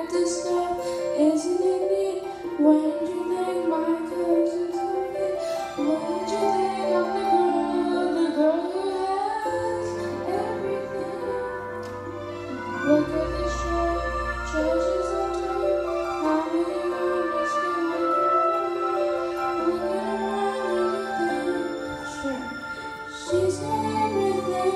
this stuff, isn't it neat? When you think my cousin's complete? When you think I'm the girl who has everything? Look at this shirt, treasures untold. How many moments can I go? Look at her underneath. Sure, she's got everything.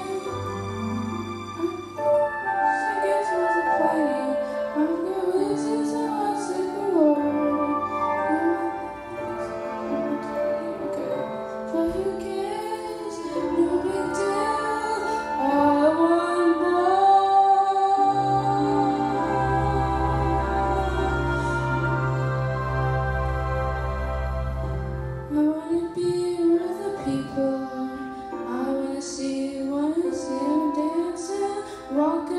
I wanna be where the people are. I wanna see them dancing, rock.